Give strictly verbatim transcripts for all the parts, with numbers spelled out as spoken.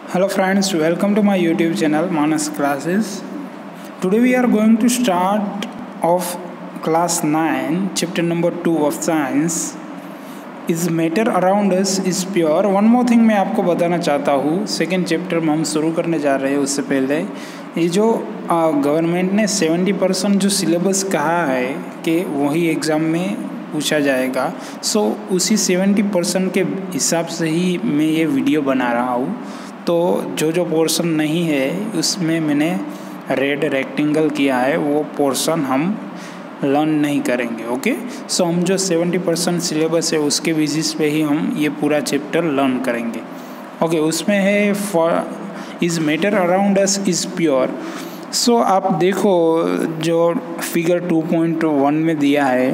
Hello friends, welcome to my YouTube channel Manas Classes. Today we are going to start of class nine, chapter number two of science. Is matter around us is pure. One more thing मैं आपको बताना चाहता हूँ. Second chapter में हम शुरू करने जा रहे हैं. उससे पहले ये जो गवर्नमेंट ने सेवेंटी परसेंट जो सिलेबस कहा है कि वही एग्ज़ाम में पूछा जाएगा, सो so, उसी सेवेंटी परसेंट के हिसाब से ही मैं ये वीडियो बना रहा हूँ. तो जो जो पोर्शन नहीं है उसमें मैंने रेड रेक्टेंगल किया है, वो पोर्शन हम लर्न नहीं करेंगे. ओके, सो हम जो सेवेंटी परसेंट सिलेबस है उसके बेसिस पे ही हम ये पूरा चैप्टर लर्न करेंगे. ओके okay, उसमें है for is matter around us is pure. So आप देखो जो फिगर टू पॉइंट वन में दिया है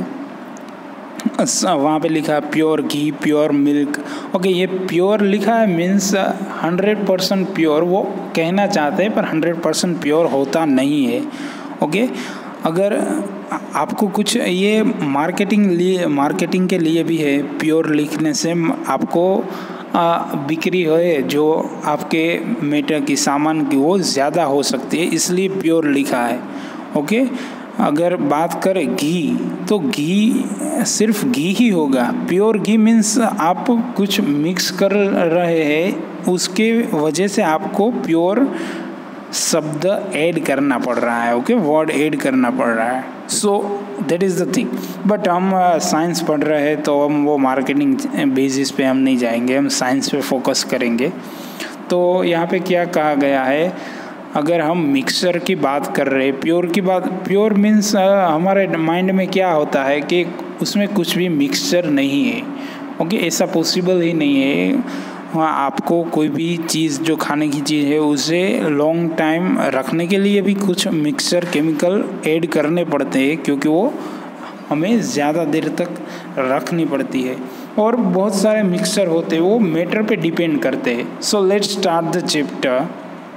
वहाँ पे लिखा है प्योर घी, प्योर मिल्क. ओके, ये प्योर लिखा है मीन्स हंड्रेड परसेंट प्योर वो कहना चाहते हैं, पर हंड्रेड परसेंट प्योर होता नहीं है. ओके, अगर आपको कुछ ये मार्केटिंग लिए मार्केटिंग के लिए भी है, प्योर लिखने से आपको बिक्री है जो आपके मेटर की सामान की वो ज़्यादा हो सकती है, इसलिए प्योर लिखा है. ओके, अगर बात करें घी तो घी सिर्फ घी ही होगा. प्योर घी मीन्स आप कुछ मिक्स कर रहे हैं, उसके वजह से आपको प्योर शब्द ऐड करना पड़ रहा है. ओके, वर्ड ऐड करना पड़ रहा है. So that is the thing. But हम साइंस पढ़ रहे हैं तो हम वो मार्केटिंग बेसिस पे हम नहीं जाएंगे, हम साइंस पे फोकस करेंगे. तो यहाँ पे क्या कहा गया है, अगर हम मिक्सचर की बात कर रहे हैं, प्योर की बात, प्योर मीन्स हमारे माइंड में क्या होता है कि उसमें कुछ भी मिक्सचर नहीं है. ओके, ऐसा पॉसिबल ही नहीं है. हाँ, आपको कोई भी चीज़ जो खाने की चीज़ है उसे लॉन्ग टाइम रखने के लिए भी कुछ मिक्सचर केमिकल ऐड करने पड़ते हैं, क्योंकि वो हमें ज़्यादा देर तक रखनी पड़ती है. और बहुत सारे मिक्सचर होते हैं, वो मैटर पे डिपेंड करते हैं. So let's start the chapter.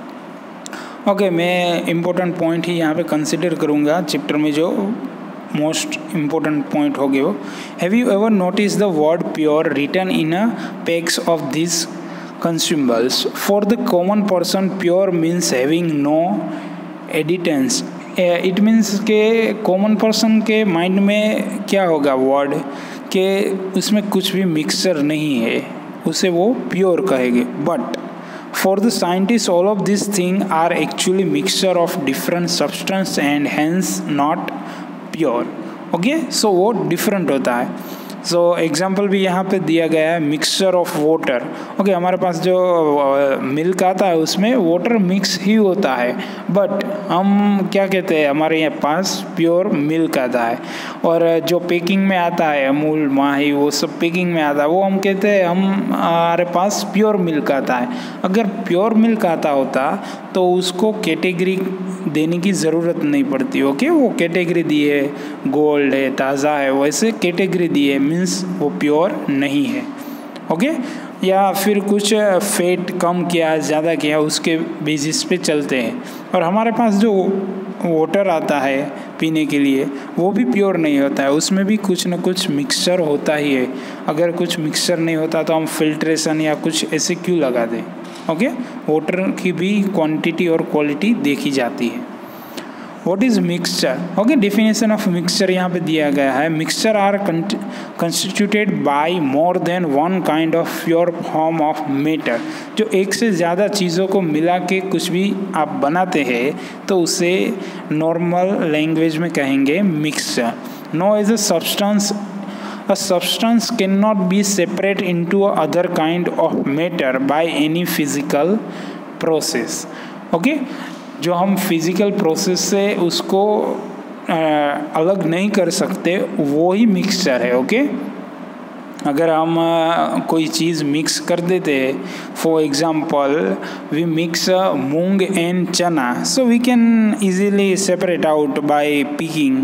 Okay okay, मैं इम्पोर्टेंट पॉइंट ही यहाँ पे कंसिडर करूँगा चैप्टर में. जो मोस्ट इम्पोर्टेंट पॉइंट हो गए वो, have you ever notice the word pure written in a packs of this consumables. For the common person pure means having no एडिटेंस. इट मीन्स के कॉमन पर्सन के mind में क्या होगा वर्ड के उसमें कुछ भी मिक्सचर नहीं है, उसे वो प्योर कहेंगे. But for the scientists all of these things are actually mixture of different substance and hence not pure. okay, so वो different होता है. सो so, एग्जाम्पल भी यहाँ पे दिया गया है, मिक्सचर ऑफ वाटर. ओके, हमारे पास जो मिल्क आता है उसमें वाटर मिक्स ही होता है, बट हम क्या कहते हैं, हमारे यहाँ पास प्योर मिल्क आता है. और जो पैकिंग में आता है अमूल, माही, वो सब पैकिंग में आता है, वो हम कहते हैं हम हमारे पास प्योर मिल्क आता है. अगर प्योर मिल्क आता होता तो उसको कैटेगरी देने की ज़रूरत नहीं पड़ती. ओके, वो कैटेगरी दी है, गोल्ड है, ताज़ा है, वैसे कैटेगरी दी है मीन्स वो प्योर नहीं है. ओके, या फिर कुछ फैट कम किया, ज़्यादा किया, उसके बेसिस पे चलते हैं. और हमारे पास जो वाटर आता है पीने के लिए वो भी प्योर नहीं होता है, उसमें भी कुछ न कुछ मिक्सचर होता ही है. अगर कुछ मिक्सचर नहीं होता तो हम फिल्ट्रेशन या कुछ ऐसे क्यों लगा दें. ओके, वाटर की भी क्वांटिटी और क्वालिटी देखी जाती है. What is mixture. Okay, definition of mixture यहाँ पे दिया गया है. Mixture are constituted by more than one kind of pure form of matter. जो एक से ज़्यादा चीज़ों को मिला के कुछ भी आप बनाते हैं तो उसे नॉर्मल लैंग्वेज में कहेंगे mixture. No is a substance. A substance cannot be separate into other kind of matter by any physical process. Okay, जो हम फिजिकल प्रोसेस से उसको आ, अलग नहीं कर सकते वो ही मिक्सचर है. ओके, अगर हम आ, कोई चीज़ मिक्स कर देते हैं, for example we mix moong and chana, so we can easily separate out by picking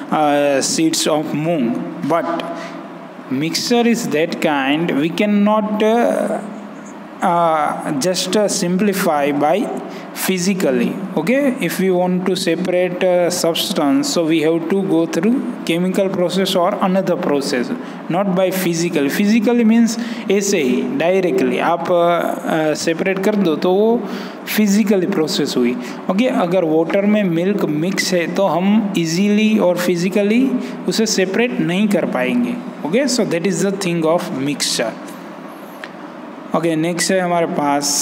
seeds of moong. But mixture is that kind we cannot uh, uh, just uh, simplify by physically. Okay, if we want to separate uh, substance, so we have to go through chemical process or another process, not by physically. physically means ऐसे ही directly आप separate uh, uh, कर दो तो वो physically process हुई. Okay okay? अगर water में मिल्क मिक्स है तो हम इजीली और फिजिकली उसे सेपरेट नहीं कर पाएंगे. Okay, so that is the thing of mixture. Okay, next है हमारे पास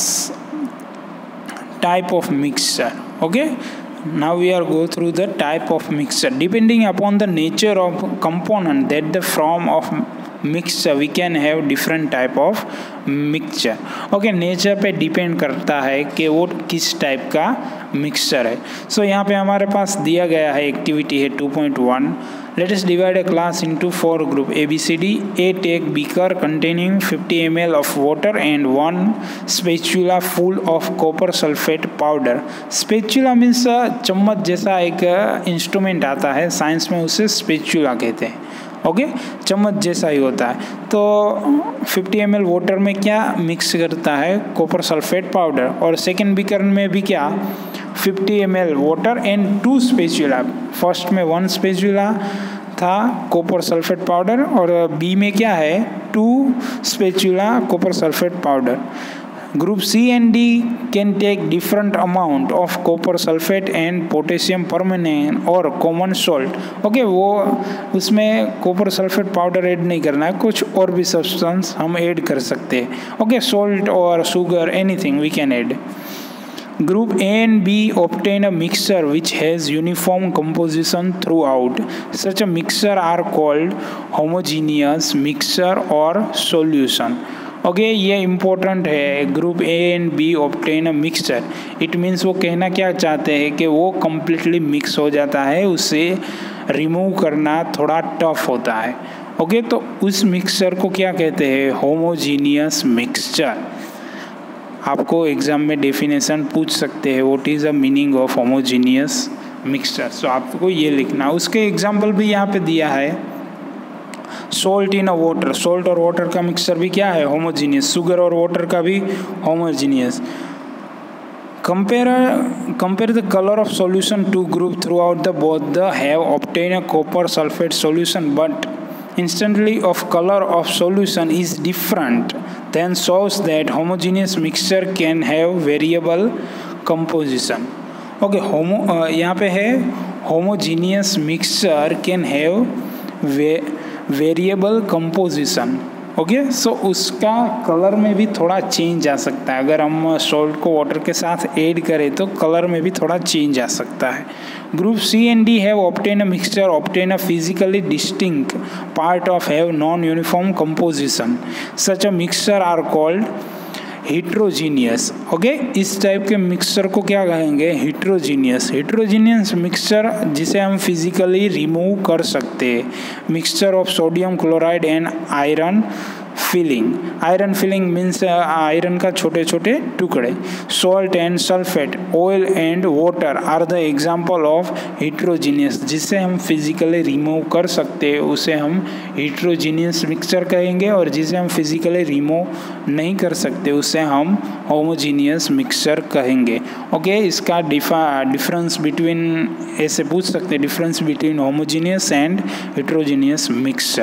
type of mixture. Okay, now we are go through the type of mixture. Depending upon the nature of component that the form of mixture we can have different type of mixture. Okay, nature पे depend करता है कि वो किस type का mixture है. सो so, यहाँ पे हमारे पास दिया गया है एक्टिविटी है two point one. Let us divide a class into four group A B C D. A, take beaker containing fifty milliliters of water and one spatula full of copper sulfate powder. Spatula means चम्मच जैसा एक instrument आता है, science में उसे spatula कहते हैं. Okay okay? चम्मच जैसा ही होता है. तो फिफ्टी एम एल वाटर में क्या मिक्स करता है? Copper sulphate powder. और सेकेंड बीकर में भी क्या? Fifty M L water and two spatula. First में वन स्पेचुला था कॉपर सल्फेट पाउडर और बी में क्या है? Two spatula copper sulphate powder. Group C and D can take different amount of copper sulfate and potassium permanganate और common salt. Okay okay, वो उसमें copper sulfate powder add नहीं करना है, कुछ और भी substance हम ऐड कर सकते हैं. ओके okay, salt और sugar anything we can add. Group A and B obtain a mixture which has uniform composition throughout. Such a mixture are called homogeneous mixture or solution. Okay okay, ये important है. Group A and B obtain a mixture. It means वो कहना क्या चाहते हैं कि वो completely mix हो जाता है, उसे रिमूव करना थोड़ा टफ होता है. ओके okay, तो उस मिक्सचर को क्या कहते हैं? Homogeneous mixture. आपको एग्जाम में डेफिनेशन पूछ सकते हैं, what is the meaning of homogeneous mixture. So आपको ये लिखना. उसके एग्जाम्पल भी यहाँ पे दिया है. Salt in a water. Salt और वाटर का मिक्सचर भी क्या है? होमोजीनियस. शुगर और वाटर का भी homogeneous. Compare compare the colour of solution to group throughout the both the have obtain a copper sulphate solution but instantly of color of solution is different, then shows that homogeneous mixture can have variable composition. Okay okay, homo यहाँ पे है homogeneous mixture can have way variable composition. Okay, so उसका colour में भी थोड़ा change आ सकता है. अगर हम सॉल्ट को वाटर के साथ ऐड करें तो कलर में भी थोड़ा चेंज आ सकता है. Group C and D have obtain a mixture obtain a physically distinct part of have non uniform composition. Such a mixture are called heterogeneous. Okay, इस टाइप के मिक्सचर को क्या कहेंगे? हिट्रोजीनियस. हिट्रोजीनियस मिक्सचर जिसे हम फिजिकली रिमूव कर सकते हैं. Mixture of sodium chloride and iron filing. Iron filing means iron का छोटे छोटे टुकड़े. Salt and sulphate, oil and water are the example of heterogeneous. जिसे हम फिजिकली रिमूव कर सकते हैं उसे हम हिट्रोजीनियस मिक्सचर कहेंगे, और जिसे हम फिजिकली रिमूव नहीं कर सकते उसे हम होमोजीनियस मिक्सचर कहेंगे. ओके okay, इसका डिफरेंस बिटवीन ऐसे पूछ सकते हैं, difference between homogeneous and heterogeneous mixture.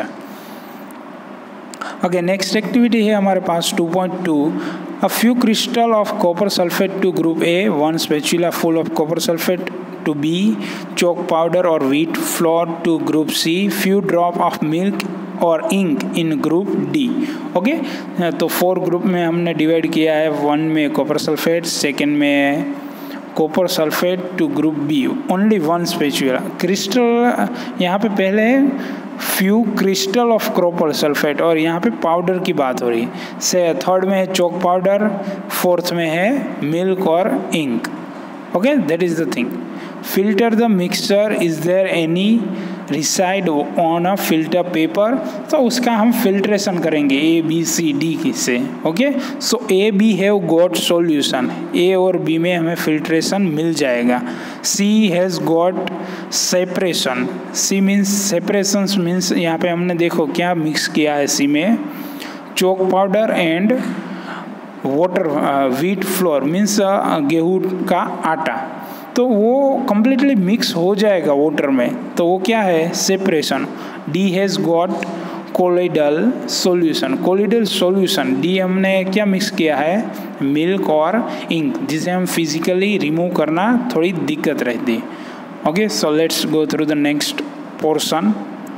Okay, next activity है हमारे पास two point two. A few crystal of copper sulphate to group A, one spatula full of copper sulphate to B, chalk powder और wheat flour to group C, few drop of milk और ink in group D. Okay, तो four group में हमने divide किया है. One में copper sulphate, second में copper sulphate to group B, only one spatula. Crystal यहाँ पे पहले few crystal of copper sulphate और यहाँ पे पाउडर की बात हो रही है. से थर्ड में है चॉक पाउडर, फोर्थ में है मिल्क और ink. Okay, that is the thing. Filter the mixture. Is there any residue on a filter paper. तो उसका हम फिल्ट्रेशन करेंगे ए बी सी डी की से. Okay, so A B have got solution. A और B में हमें filtration मिल जाएगा. C has got separation. C means separation means यहाँ पे हमने देखो क्या मिक्स किया है सी में, chalk powder and water wheat flour means गेहूँ का आटा, तो वो कम्प्लीटली मिक्स हो जाएगा वाटर में, तो वो क्या है separation. D has got colloidal solution, colloidal solution, D हमने क्या मिक्स किया है मिल्क और इंक, जिसे हम फिजिकली रिमूव करना थोड़ी दिक्कत रहती है। Okay, so let's go through the next portion.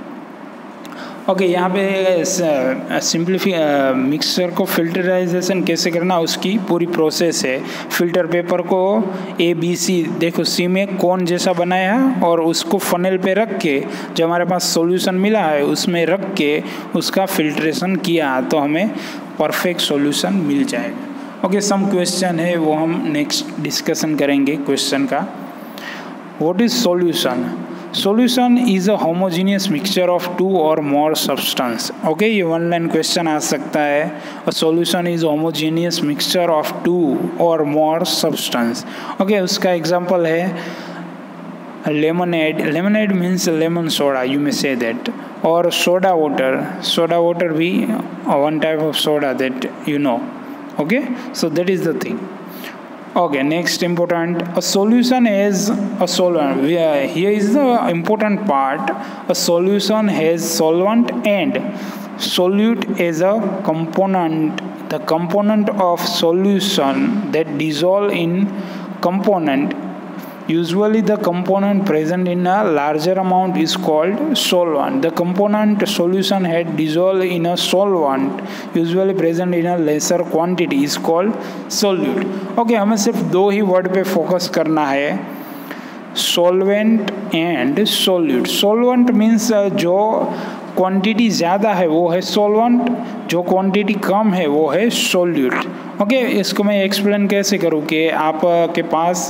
Okay, यहाँ पे सिंप्लीफी मिक्सचर को फिल्टराइजेशन कैसे करना उसकी पूरी प्रोसेस है। फिल्टर पेपर को ए बी सी, देखो सी में कौन जैसा बनाया और उसको फनेल पे रख के जो हमारे पास सॉल्यूशन मिला है उसमें रख के उसका फिल्ट्रेशन किया तो हमें परफेक्ट सॉल्यूशन मिल जाएगा। ओके, सम क्वेश्चन है वो हम नेक्स्ट डिस्कशन करेंगे क्वेश्चन का। What is solution? Solution is a homogeneous mixture of two or more substance. Okay, ये वन लाइन क्वेश्चन आ सकता है। A solution is a homogeneous mixture of two or more substance. Okay, उसका example है lemonade. Lemonade means lemon soda, you may say that. और soda water. Soda water भी one type of soda that you know. Okay, so that is the thing. Okay, next important, a solution is a solvent. Here is the important part. A solution has solvent and solute as a component. The component of solution that dissolve in component. Usually the component present in a larger amount is called solvent. The component solution had dissolved in a solvent usually present in a lesser quantity is called solute. Okay, हमें सिर्फ दो ही word पे focus करना है, solvent and solute. Solvent means जो quantity ज़्यादा है वो है solvent, जो क्वांटिटी कम है वो है solute. ओके, इसको मैं एक्सप्लेन कैसे करूँ कि आपके पास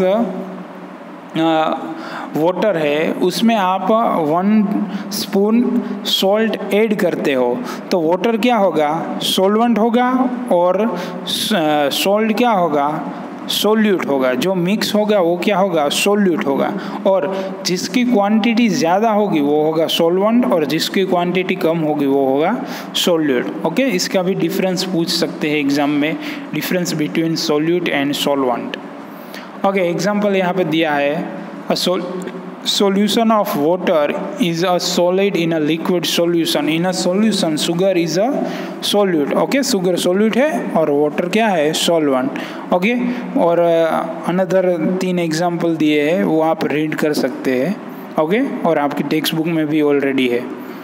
वाटर uh, है, उसमें आप वन स्पून सॉल्ट ऐड करते हो तो वाटर क्या होगा सॉल्वेंट होगा और सॉल्ट uh, क्या होगा सोल्यूट होगा। जो मिक्स होगा वो क्या होगा सोल्यूट होगा, और जिसकी क्वांटिटी ज़्यादा होगी वो होगा सॉल्वेंट और जिसकी क्वांटिटी कम होगी वो होगा सोल्यूट। ओके, इसका भी डिफरेंस पूछ सकते हैं एग्जाम में, difference between solute and solvent. Okay, example यहाँ पे दिया है, अ solution of water is a solid in a liquid solution. In a solution sugar is a solute. Okay, sugar solute है और water क्या है solvent. ओके, और अनदर तीन एग्जाम्पल दिए हैं वो आप रीड कर सकते हैं। ओके, और आपकी टेक्स्ट बुक में भी ऑलरेडी है।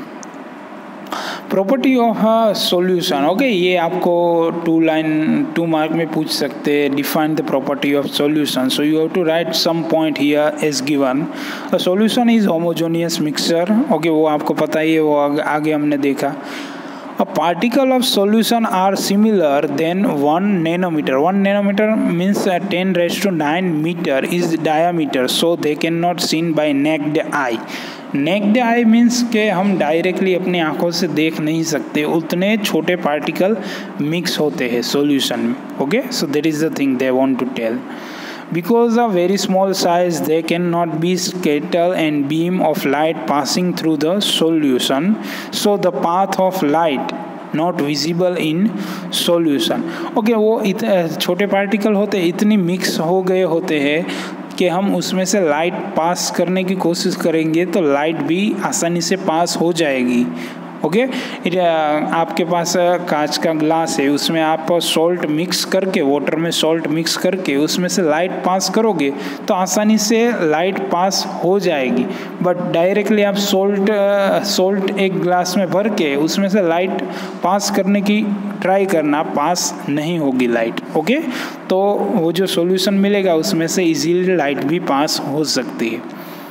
Property of a solution. Okay, ये आपको टू लाइन टू मार्क में पूछ सकते हैं। Define the property of solution, so you have to write some point here as given. A solution is homogeneous mixture. Okay, वो आपको पता ही है, वो आगे, आगे हमने देखा। A particle of solution are similar than one nanometer. One nanometer means uh, ten raised to nine meter is diameter, so they cannot seen by naked eye. Naked eye means के हम डायरेक्टली अपनी आंखों से देख नहीं सकते, उतने छोटे पार्टिकल मिक्स होते हैं सॉल्यूशन में। Okay, so that is the thing they want to tell. Because of very small size, they cannot be scatter and beam of light passing through the solution. So the path of light not visible in solution. Okay, वो इत छोटे particle होते इतनी mix हो गए होते हैं कि हम उसमें से लाइट पास करने की कोशिश करेंगे तो लाइट भी आसानी से पास हो जाएगी। ओके, आपके पास कांच का ग्लास है, उसमें आप सॉल्ट मिक्स करके वाटर में सॉल्ट मिक्स करके उसमें से लाइट पास करोगे तो आसानी से लाइट पास हो जाएगी। बट डायरेक्टली आप सॉल्ट सॉल्ट एक ग्लास में भर के उसमें से लाइट पास करने की ट्राई करना, पास नहीं होगी लाइट। ओके, तो वो जो सॉल्यूशन मिलेगा उसमें से इजीली लाइट भी पास हो सकती है।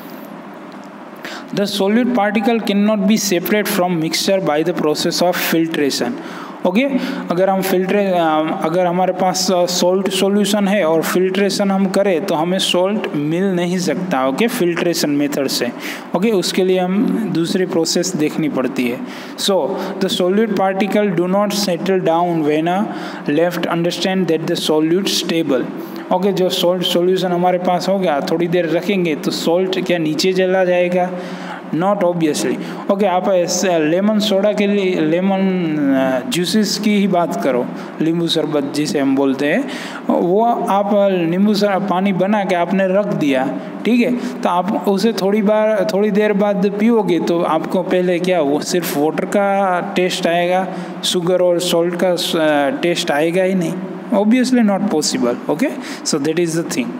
The solute particle cannot be separate from mixture by the process of filtration. Okay, अगर हम फिल्ट्रे अगर हमारे पास सॉल्ट सॉल्यूशन है और फिल्ट्रेशन हम करें तो हमें सॉल्ट मिल नहीं सकता। ओके, फिल्ट्रेशन मेथड से। ओके, उसके लिए हम दूसरी प्रोसेस देखनी पड़ती है। So the solute particle do not settle down when a left understand that the solute stable. Okay, जो सॉल्ट सॉल्यूशन हमारे पास हो गया, थोड़ी देर रखेंगे तो सॉल्ट क्या नीचे चला जाएगा? Not obviously. ओके, आप लेमन सोडा के लिए लेमन जूसेस की ही बात करो, नींबू शरबत जिसे हम बोलते हैं, वो आप नींबू पानी बना के आपने रख दिया, ठीक है, तो आप उसे थोड़ी बार थोड़ी देर बाद पियोगे तो आपको पहले क्या वो सिर्फ वाटर का टेस्ट आएगा, शुगर और सॉल्ट का टेस्ट आएगा ही नहीं, obviously not possible. Okay, so that is the thing.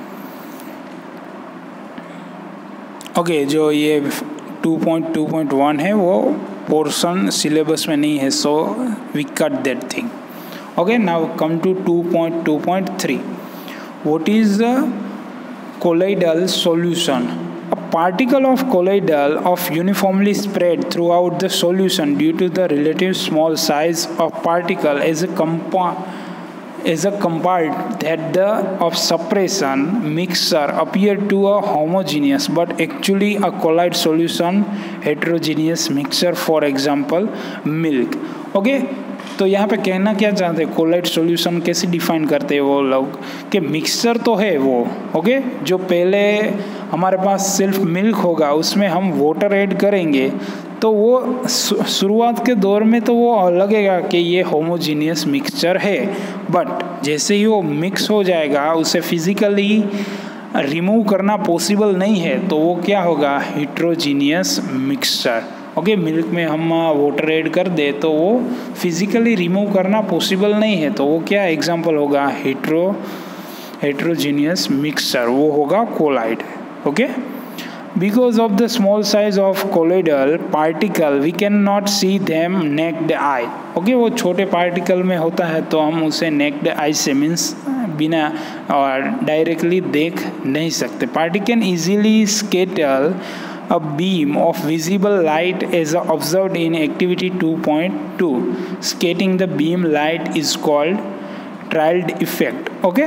Okay, जो ये two point two point one है वो पोर्शन सिलेबस में नहीं है, so we cut that thing. Okay, now come to two point two point three. What is the colloidal solution? A particle of colloidal of uniformly spread throughout the solution due to the relative small size of particle as a compound is a compound that the of suppression mixture appear to a homogeneous but actually a colloid solution heterogeneous mixture, for example milk. Okay okay? तो यहाँ पे कहना क्या चाहते हैं, colloid solution कैसे define करते हैं वो लोग कि मिक्सचर तो है वो, ओके okay? जो पहले हमारे पास सिर्फ मिल्क होगा उसमें हम वाटर ऐड करेंगे तो वो शुरुआत के दौर में तो वो लगेगा कि ये होमोजीनियस मिक्सचर है, बट जैसे ही वो मिक्स हो जाएगा उसे फिजिकली रिमूव करना पॉसिबल नहीं है तो वो क्या होगा, हेट्रोजीनियस मिक्सचर। ओके, मिल्क में हम वाटर ऐड कर दे तो वो फिजिकली रिमूव करना पॉसिबल नहीं है तो वो क्या एग्जांपल होगा, हेट्रो हेट्रोजीनियस मिक्सचर, वो होगा colloid. Okay, because of the small size of colloidal particle we can not see them naked eye. Okay, वो छोटे पार्टिकल में होता है तो हम उसे नेक्ड आई से मीन्स बिना और डायरेक्टली देख नहीं सकते। Particle easily scatter a beam of visible light is observed in activity two point two. Scattering the beam light is called Tyndall effect. Okay?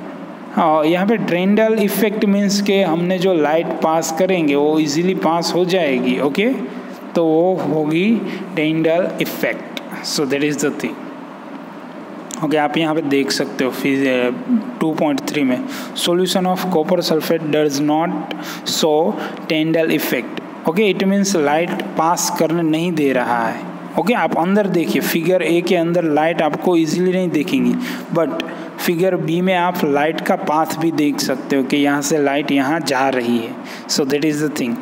uh, यहाँ पे Tyndall effect means के हमने जो लाइट पास करेंगे वो इजीली पास हो जाएगी। Okay okay? तो वो होगी Tyndall effect. So that is the thing. Okay okay, आप यहाँ पे देख सकते हो फिर टू पॉइंट थ्री में solution of copper sulphate does not show Tyndall effect. Okay, it means light pass करने नहीं दे रहा है। ओके okay, आप अंदर देखिए, फिगर ए के अंदर लाइट आपको इजीली नहीं दिखेंगी, बट फिगर बी में आप लाइट का पाथ भी देख सकते हो कि यहाँ से लाइट यहाँ जा रही है। So that is the thing.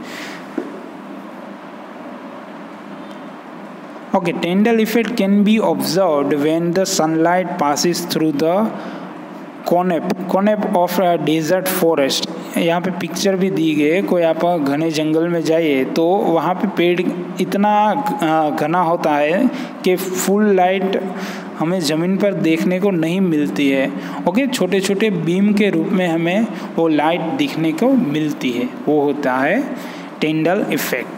Okay, Tyndall effect can be observed when the sunlight passes through the conep conep of a desert forest. यहाँ पे पिक्चर भी दी गई है, कोई आप घने जंगल में जाइए तो वहाँ पे पेड़ इतना घना होता है कि फुल लाइट हमें ज़मीन पर देखने को नहीं मिलती है। ओके, छोटे छोटे बीम के रूप में हमें वो लाइट दिखने को मिलती है, वो होता है Tyndall इफेक्ट।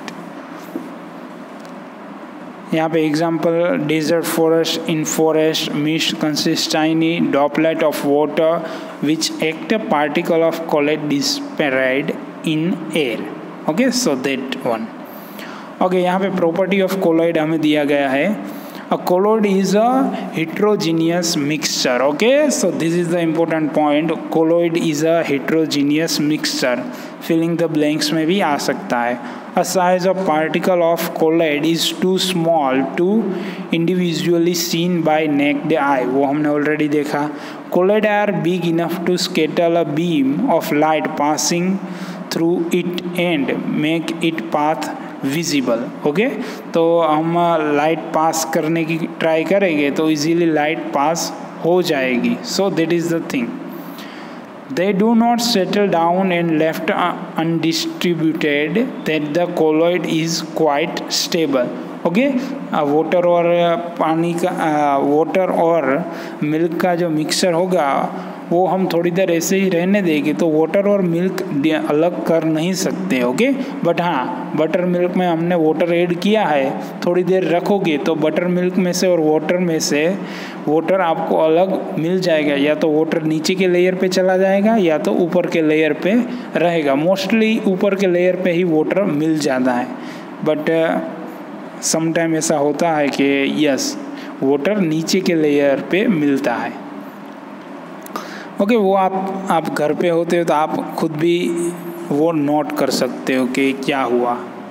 यहाँ पे example desert forest, in forest mist consist tiny droplet of water which act a particle of colloid dispersed in air. Okay, so that one. Okay, यहाँ पे प्रॉपर्टी ऑफ कोलाइड हमें दिया गया है, a colloid is a heterogeneous mixture. Okay, so this is the important point, colloid is a heterogeneous mixture। filling the blanks में भी आ सकता है। a size of particle of colloid is too small to individually seen by naked eye, वो हमने already देखा। colloid are big enough to scatter a beam of light passing through it and make it path visible. Okay, तो हम light pass करने की try करेंगे तो easily light pass हो जाएगी। So that is the thing. They do not settle down and left undistributed that the colloid is quite stable. Okay, water और पानी का वाटर और मिल्क का जो मिक्सचर होगा वो हम थोड़ी देर ऐसे ही रहने देंगे तो वाटर और मिल्क अलग कर नहीं सकते। ओके, बट हाँ, बटर मिल्क में हमने वाटर ऐड किया है, थोड़ी देर रखोगे तो बटर मिल्क में से और वाटर में से वाटर आपको अलग मिल जाएगा, या तो वाटर नीचे के लेयर पे चला जाएगा या तो ऊपर के लेयर पे रहेगा। मोस्टली ऊपर के लेयर पे ही वाटर मिल जाता है, बट समटाइम ऐसा होता है कि यस वाटर नीचे के लेयर पे मिलता है। ओके, वो आप आप घर पे होते हो तो आप खुद भी वो नोट कर सकते हो कि क्या हुआ।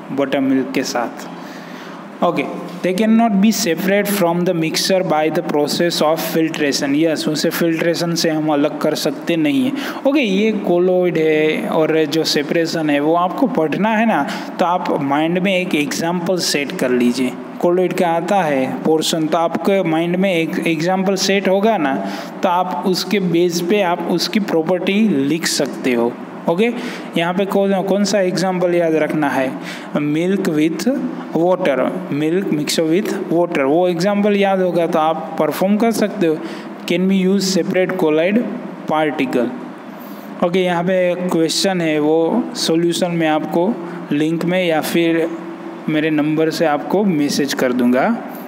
बटर मिल्क के साथ। Okay, they can not be separate from the mixture by the process of filtration. Yes, उसे फिल्ट्रेशन से हम अलग कर सकते नहीं हैं। ओके okay, ये कोलोइड है और जो सेपरेशन है वो आपको पढ़ना है ना, तो आप माइंड में एक एग्जाम्पल सेट कर लीजिए। कोलोइड का आता है पोर्शन, तो आपके माइंड में एक एग्जाम्पल सेट होगा ना, तो आप उसके बेस पे आप उसकी प्रॉपर्टी लिख सकते हो। Okay okay? यहाँ पे कौन कौन सा एग्जाम्पल याद रखना है? Milk with water, milk mix with water, वो एग्जाम्पल याद होगा तो आप परफॉर्म कर सकते हो। Can be use separate colloid particle. Okay, यहाँ पे क्वेश्चन है, वो सॉल्यूशन में आपको लिंक में या फिर मेरे नंबर से आपको मैसेज कर दूंगा।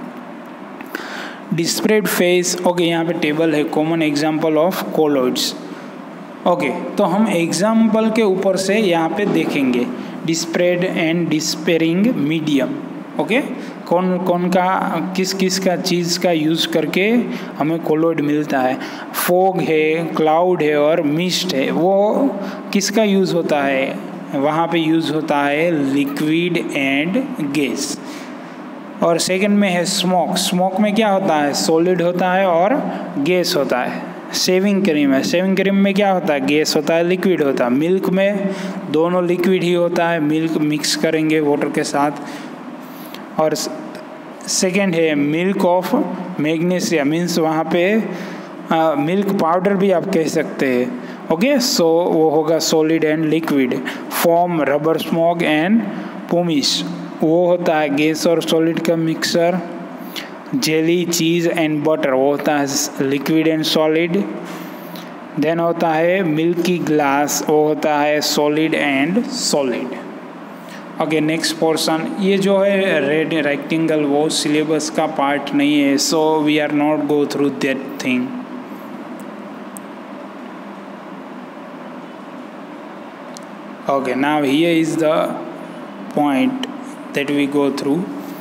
डिस्प्रेड फेस। ओके, यहाँ पे टेबल है, common example of colloids. Okay okay, तो हम एग्जाम्पल के ऊपर से यहाँ पे देखेंगे dispersed and dispersing medium. Okay, कौन कौन का किस किस का चीज़ का यूज़ करके हमें कोलोइड मिलता है। फॉग है, क्लाउड है और मिस्ट है, वो किसका यूज़ होता है? वहाँ पे यूज़ होता है लिक्विड एंड गैस। और सेकंड में है स्मोक। स्मोक में क्या होता है? सॉलिड होता है और गैस होता है। शेविंग क्रीम है, शेविंग क्रीम में क्या होता है? गैस होता है, लिक्विड होता है। मिल्क में दोनों लिक्विड ही होता है, मिल्क मिक्स करेंगे वाटर के साथ। और सेकेंड है मिल्क ऑफ मैग्नीशिया, मीन्स वहाँ पे आ, मिल्क पाउडर भी आप कह सकते हैं। ओके, सो वो होगा solid and liquid. Foam, rubber smoke and pumice, वो होता है गैस और सॉलिड का mixer. Jelly, cheese and butter, वो होता है लिक्विड एंड सॉलिड। देन होता है मिल्की ग्लास, वो होता है solid and solid. Okay, next portion, ये जो है रेड रेक्टेंगल वो सिलेबस का पार्ट नहीं है, so we are not go through that thing. Okay, now here is the point that we go through.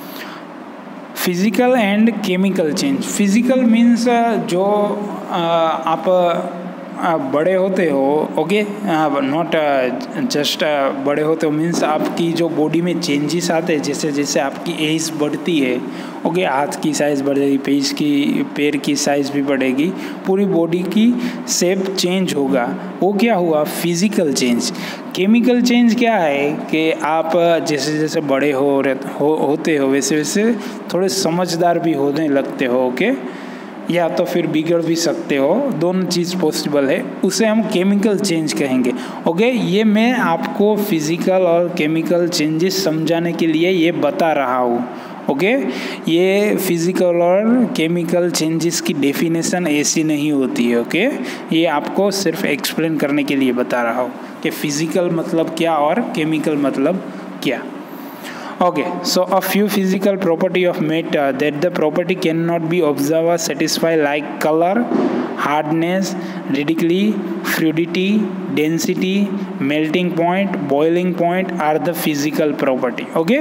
Physical and chemical change. Physical means जो आ, आप आ, बड़े होते हो। ओके, नॉट जस्ट बड़े होते हो मीन्स आपकी जो बॉडी में चेंजेस आते हैं, जैसे जैसे आपकी एज बढ़ती है। ओके, हाथ की साइज़ बढ़ेगी, पेज की पैर की साइज़ भी बढ़ेगी, पूरी बॉडी की शेप चेंज होगा। वो क्या हुआ? Physical change. केमिकल चेंज क्या है कि आप जैसे जैसे बड़े हो, हो होते हो वैसे वैसे थोड़े समझदार भी होने लगते हो। ओके, या तो फिर बिगड़ भी सकते हो, दोनों चीज़ पॉसिबल है, उसे हम केमिकल चेंज कहेंगे। ओके, ये मैं आपको फिजिकल और केमिकल चेंजेस समझाने के लिए ये बता रहा हूँ। ओके, ये फिजिकल और केमिकल चेंजेस की डेफिनेशन ऐसी नहीं होती है। ओके, ये आपको सिर्फ एक्सप्लेन करने के लिए बता रहा हूँ कि फिजिकल मतलब क्या और केमिकल मतलब क्या। Okay, so a few physical property of matter that the property cannot be observed or satisfied, like color, hardness, radically, fluidity, density, melting point, boiling point are the physical property. Okay,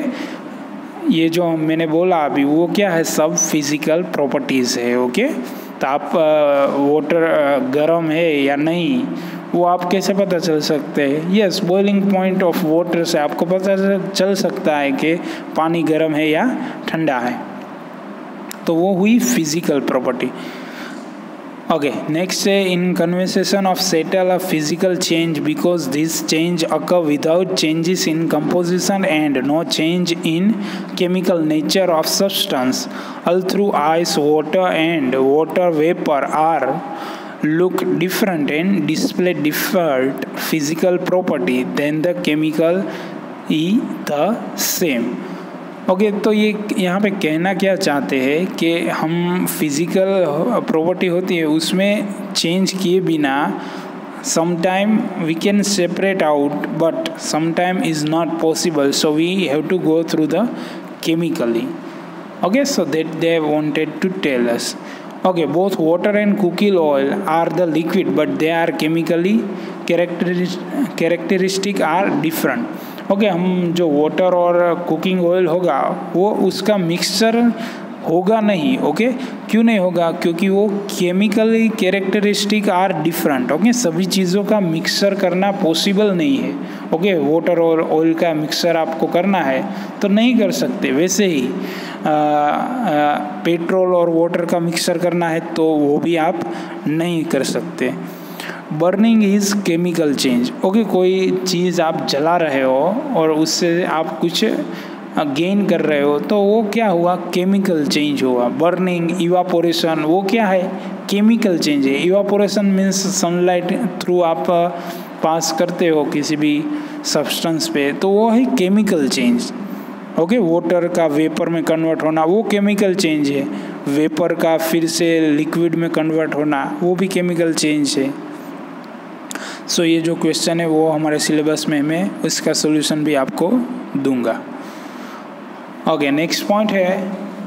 ये जो मैंने बोला अभी वो क्या है? सब physical properties है। ओके, तो आप वाटर गर्म है या नहीं वो आप कैसे पता चल सकते हैं? Yes, boiling point of water से आपको पता चल सकता है कि पानी गर्म है या ठंडा है। तो वो हुई फिजिकल प्रॉपर्टी। ओके, नेक्स्ट है in conversation of settle a physical change because this change occur without changes in composition and no change in chemical nature of substance all through ice, water and water vapour are look different and display different physical property than the chemical is the same. Okay okay, तो ये यहाँ पे कहना क्या चाहते हैं कि हम फिजिकल प्रॉपर्टी होती है उसमें चेंज किए बिना sometime we can separate out but sometime is not possible, so we have to go through the chemically. Okay, so that they wanted to tell us. Okay, both water and cooking oil are the liquid but they are chemically characteristic are different. Okay okay, हम जो water और cooking oil होगा वो उसका mixture होगा नहीं। Okay, क्यों नहीं होगा? क्योंकि वो chemically characteristic are different. Okay, सभी चीज़ों का मिक्सर करना पॉसिबल नहीं है। ओके, वाटर और ऑयल का मिक्सर आपको करना है तो नहीं कर सकते। वैसे ही आ, आ, पेट्रोल और वाटर का मिक्सर करना है तो वो भी आप नहीं कर सकते। Burning is chemical change. Okay, कोई चीज़ आप जला रहे हो और उससे आप कुछ गेन कर रहे हो तो वो क्या हुआ? केमिकल चेंज हुआ। बर्निंग, इवापोरेशन, वो क्या है? केमिकल चेंज है। इवापोरेशन मीन्स सनलाइट थ्रू आप पास करते हो किसी भी सब्सटेंस पे, तो वो है केमिकल चेंज। ओके, वाटर का वेपर में कन्वर्ट होना वो केमिकल चेंज है। वेपर का फिर से लिक्विड में कन्वर्ट होना वो भी केमिकल चेंज है। सो so, ये जो क्वेश्चन है वो हमारे सिलेबस में मैं इसका सोल्यूशन भी आपको दूंगा। ओके, नेक्स्ट पॉइंट है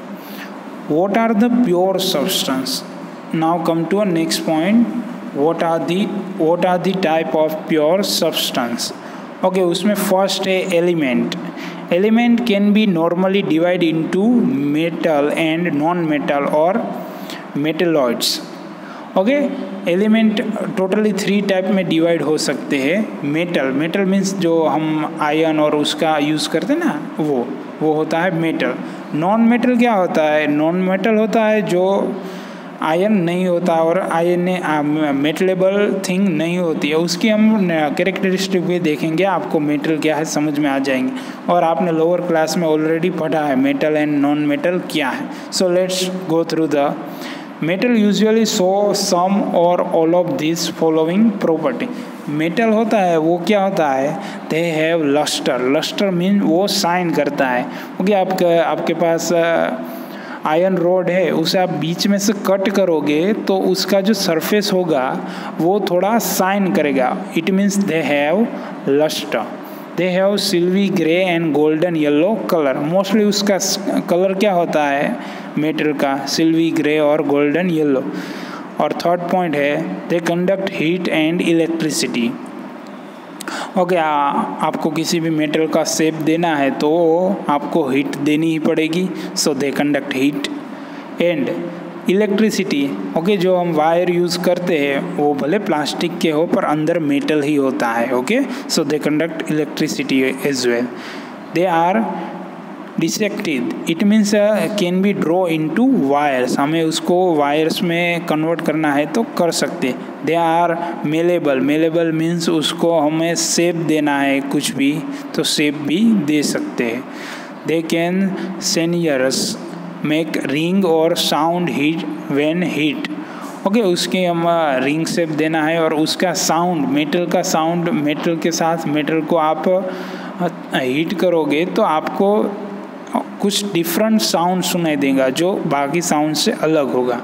what are the pure substance. Now come to a next point, what are the what are the type of pure substance. Okay, उसमें फर्स्ट है element. Element can be normally divide into metal and non metal और metalloids. Okay, element totally three type में divide हो सकते हैं। Metal, metal means जो हम iron और उसका यूज़ करते हैं ना, वो वो होता है मेटल। नॉन मेटल क्या होता है? नॉन मेटल होता है जो आयरन नहीं होता और आयरन मेटलेबल थिंग नहीं होती है, उसकी हम कैरेक्टरिस्टिक भी देखेंगे, आपको मेटल क्या है समझ में आ जाएंगे। और आपने लोअर क्लास में ऑलरेडी पढ़ा है मेटल एंड नॉन मेटल क्या है। So let's go through the metal. Usually show some or all of this following property. Metal होता है वो क्या होता है? They have lustre. Lustre mean वो शाइन करता है। ओके, आपका आपके पास आयरन रॉड है, उसे आप बीच में से कट करोगे तो उसका जो सरफेस होगा वो थोड़ा शाइन करेगा। It means they have lustre. They have silvery grey and golden yellow colour. Mostly उसका कलर क्या होता है मेटल का? सिल्वी ग्रे और गोल्डन येलो। और थर्ड पॉइंट है they conduct heat and electricity. Okay, आपको किसी भी मेटल का शेप देना है तो आपको हीट देनी ही पड़ेगी। So they conduct heat and electricity. Okay, जो हम वायर यूज़ करते हैं वो भले प्लास्टिक के हो पर अंदर मेटल ही होता है। Okay, so they conduct electricity as well. They are dissected. It means can be draw into wires. हमें उसको वायर्स में कन्वर्ट करना है तो कर सकते। They are malleable. Malleable means उसको हमें शेप देना है कुछ भी तो शेप भी दे सकते हैं। They can sonorous make ring or sound heat when heat. Okay, उसके हम रिंग शेप देना है और उसका साउंड, मेटल का साउंड, मेटल के साथ मेटल को आप हीट करोगे तो आपको कुछ डिफरेंट साउंड सुनाई देगा जो बाकी साउंड से अलग होगा।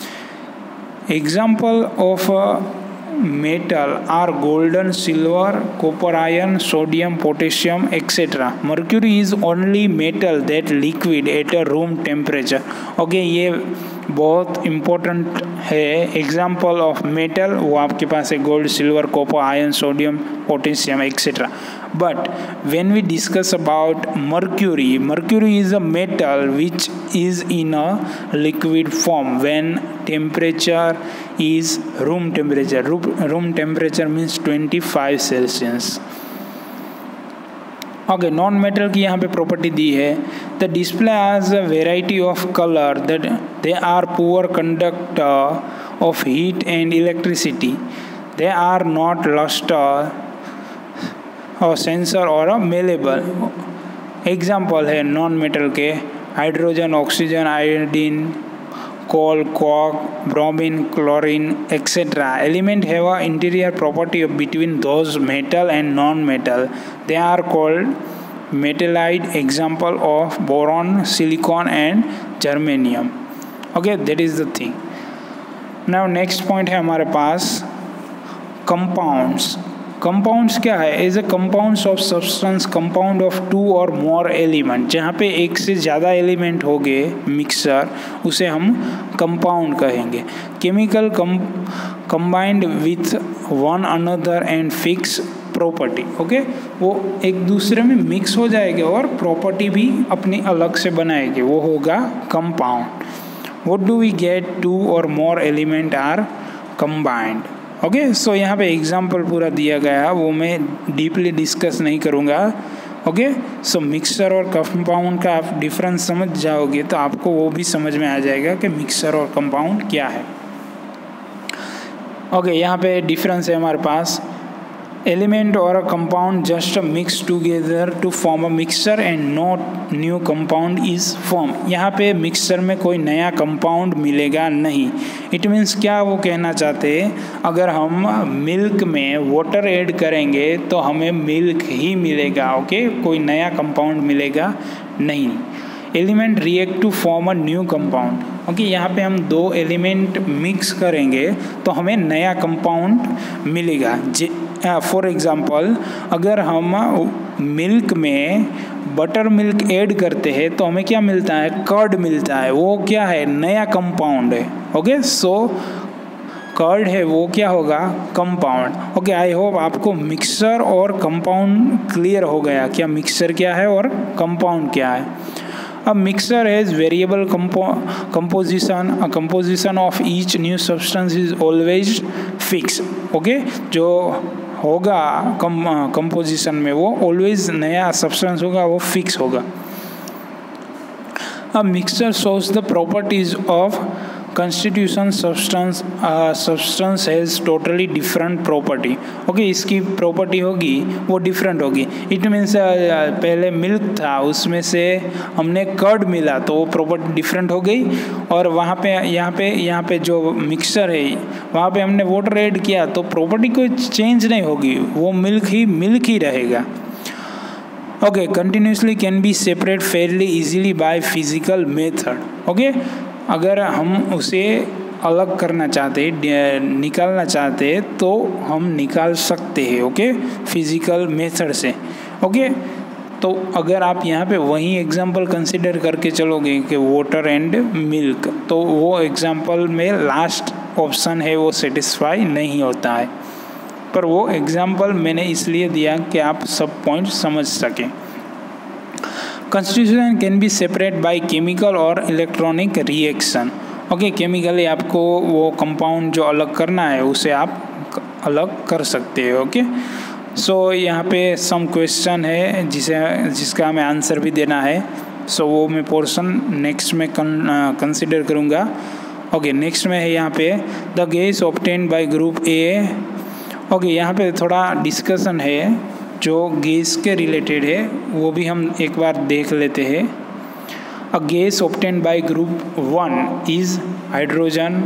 Example of metal are golden, silver, copper, iron, sodium, potassium etcetera. Mercury is only metal that liquid at a room temperature. Okay, ये बहुत इम्पोर्टेंट है। एग्जाम्पल ऑफ मेटल वो आपके पास है gold, silver, copper, iron, sodium, potassium etcetera. But when we discuss about mercury, mercury is a metal which is in a liquid form when temperature is room temperature. Room temperature means twenty-five Celsius. Okay, non metal की यहाँ पे property दी है। The display has a variety of colour that they are poor conductor of heat and electricity. They are not lustre or sonorous or malleable. Example है non metal के hydrogen, oxygen, iodine, coal, coke, bromine, chlorine etcetera. Element have a interior property between those metal and non metal. They are called metalloid. Example of boron, silicon and germanium. Okay, that is the thing. Now next point है हमारे पास compounds. Compounds क्या है? Is a compounds of substance compound of two or more element. जहाँ पे एक से ज़्यादा एलिमेंट हो गए मिक्सर, उसे हम कंपाउंड कहेंगे। Chemical combined with one another and fix property. Okay, वो एक दूसरे में मिक्स हो जाएंगे और प्रॉपर्टी भी अपनी अलग से बनाएंगे, वो होगा compound. What do we get, two or more element are combined. Okay, so यहाँ पे एग्जाम्पल पूरा दिया गया, वो मैं डीपली डिस्कस नहीं करूँगा। ओके, सो मिक्सचर और कंपाउंड का आप डिफरेंस समझ जाओगे तो आपको वो भी समझ में आ जाएगा कि मिक्सचर और कंपाउंड क्या है। ओके okay, यहाँ पे डिफरेंस है हमारे पास, element or a compound just mix together to form a mixture and not new compound is form. यहाँ पे मिक्सचर में कोई नया कंपाउंड मिलेगा नहीं। इट मीन्स क्या वो कहना चाहते हैं, अगर हम मिल्क में वाटर ऐड करेंगे तो हमें मिल्क ही मिलेगा। Okay okay? कोई नया कंपाउंड मिलेगा नहीं। Element react to form a new compound. Okay, यहाँ पे हम दो एलिमेंट मिक्स करेंगे तो हमें नया कंपाउंड मिलेगा। फॉर एग्जांपल, अगर हम मिल्क में बटर मिल्क ऐड करते हैं तो हमें क्या मिलता है, कर्ड मिलता है। वो क्या है, नया कंपाउंड है। ओके, सो कर्ड है वो क्या होगा, कंपाउंड। ओके, आई होप आपको मिक्सचर और कंपाउंड क्लियर हो गया, क्या मिक्सचर क्या है और कंपाउंड क्या है। A mixture has variable compo composition. A composition of each new substance is always fixed. Okay, जो होगा कंपोजिशन में वो ऑलवेज नया सब्सटेंस होगा, वो फिक्स होगा। A mixture shows the properties of constitution substance. uh, substance has totally different property. Okay, इसकी property होगी वो डिफरेंट होगी। इट मीन्स uh, पहले मिल्क था, उसमें से हमने कर्ड मिला तो वो प्रॉपर्टी डिफरेंट हो गई, और वहाँ पे यहाँ पे यहाँ पे जो मिक्सचर है वहाँ पे हमने वाटर ऐड किया तो प्रॉपर्टी कोई चेंज नहीं होगी, वो मिल्क ही मिल्क ही रहेगा। Okay, continuously can be separate fairly easily by physical method. Okay, अगर हम उसे अलग करना चाहते, निकालना चाहते तो हम निकाल सकते हैं। ओके, फिजिकल मेथड से। ओके, तो अगर आप यहाँ पे वही एग्जांपल कंसिडर करके चलोगे कि वाटर एंड मिल्क, तो वो एग्जांपल में लास्ट ऑप्शन है वो सेटिस्फाई नहीं होता है। पर वो एग्जांपल मैंने इसलिए दिया कि आप सब पॉइंट समझ सकें। Constitution can be separate by chemical or electronic reaction. Okay, chemically आपको वो कंपाउंड जो अलग करना है उसे आप अलग कर सकते हो। ओके, सो यहाँ पे सम क्वेश्चन है जिसे जिसका हमें आंसर भी देना है। सो so, वो मैं पोर्शन नेक्स्ट में कंसिडर करूँगा। ओके, नेक्स्ट में है यहाँ पे the gas obtained by group A. Okay, यहाँ पे थोड़ा डिस्कशन है जो गैस के रिलेटेड है, वो भी हम एक बार देख लेते हैं। A gas obtained by group one is hydrogen,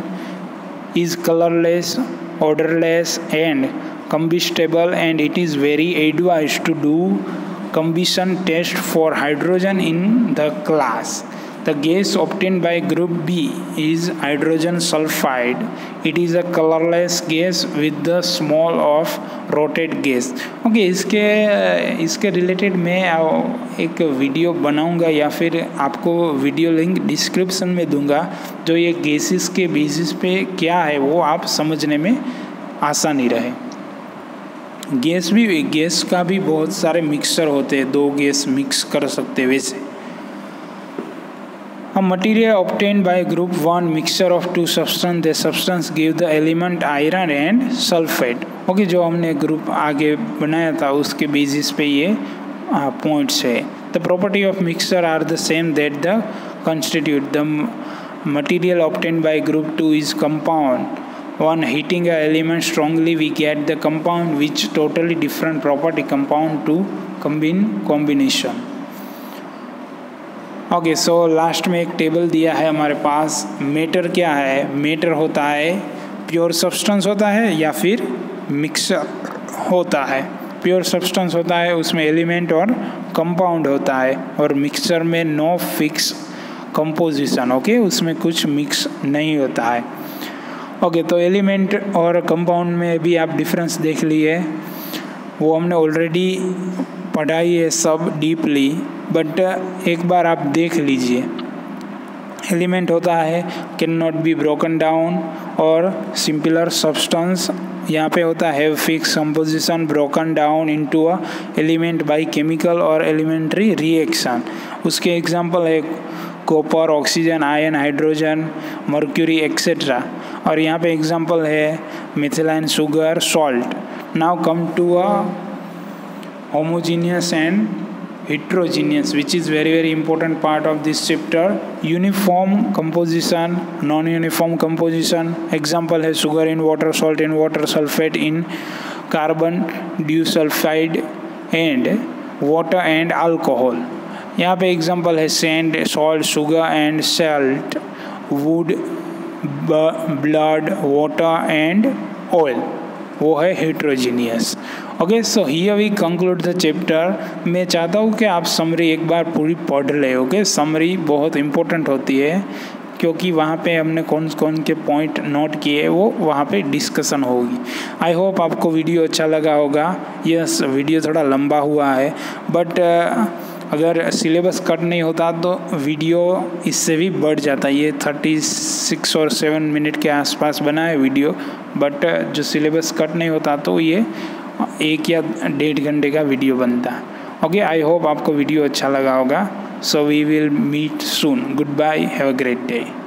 is colourless, odorless and combustible, and it is very advised to do combustion test for hydrogen in the class. The gas obtained by group B is hydrogen sulfide. It is a colorless gas with the smell of rotted gas. Okay, इसके इसके related मैं एक video बनाऊंगा या फिर आपको video link description में दूंगा, जो ये गैसेस के बेसिस पे क्या है वो आप समझने में आसानी रहे। गैस भी गैस का भी बहुत सारे मिक्सचर होते हैं, दो गैस मिक्स कर सकते हैं वैसे। A material obtained by group one mixture of two substance, the substance give the element iron and sulfate. Okay, जो हमने ग्रुप आगे बनाया था उसके बेसिस पे ये पॉइंट्स है। The property of mixture are the same that the constitute the material obtained by group two is compound. One heating a element strongly we get the compound which totally different property compound to combine combination. Okay, so last में एक table दिया है हमारे पास। Matter क्या है, matter होता है pure substance होता है या फिर मिक्सर होता है। प्योर सब्सटेंस होता है उसमें एलिमेंट और कंपाउंड होता है, और मिक्सचर में नो फिक्स कंपोजिशन। ओके, उसमें कुछ मिक्स नहीं होता है। ओके okay, तो एलिमेंट और कंपाउंड में भी आप डिफरेंस देख लिए, वो हमने ऑलरेडी पढ़ाई है सब डीपली, बट एक बार आप देख लीजिए। एलिमेंट होता है can not be broken down or simpler substance यहाँ पे होता है fix composition broken down into a element by chemical or elementary reaction. उसके एग्जांपल है copper, oxygen, iron, hydrogen, mercury etcetera. और यहाँ पे एग्जांपल है methylene, sugar, salt. Now come to a homogeneous and heterogeneous, which is very very important part of this chapter. Uniform composition, non-uniform composition. Example है sugar in water, salt in water, sulfate in carbon disulfide and water and alcohol. यहाँ पे example है sand, salt, sugar and salt, wood, blood, water and oil. वो है heterogeneous. Okay, so here we conclude the chapter. मैं चाहता हूँ कि आप समरी एक बार पूरी पढ़ ले। ओके, समरी बहुत इम्पोर्टेंट होती है क्योंकि वहाँ पे हमने कौन कौन के पॉइंट नोट किए वो वहाँ पे डिस्कशन होगी। आई होप आपको वीडियो अच्छा लगा होगा। यस, वीडियो थोड़ा लंबा हुआ है, बट अगर सिलेबस कट नहीं होता तो वीडियो इससे भी बढ़ जाता है। ये थर्टी सिक्स और सेवन मिनट के आसपास बना है वीडियो, बट जो सिलेबस कट नहीं होता तो ये एक या डेढ़ घंटे का वीडियो बनता है। ओके, आई होप आपको वीडियो अच्छा लगा होगा। So we will meet soon. Good bye, have a great day.